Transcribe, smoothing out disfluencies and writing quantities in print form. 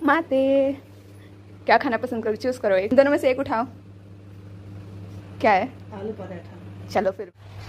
माते क्या खाना पसंद करो, चूज करो एक, दोनों में से एक उठाओ। क्या है? आलू पराठा। चलो फिर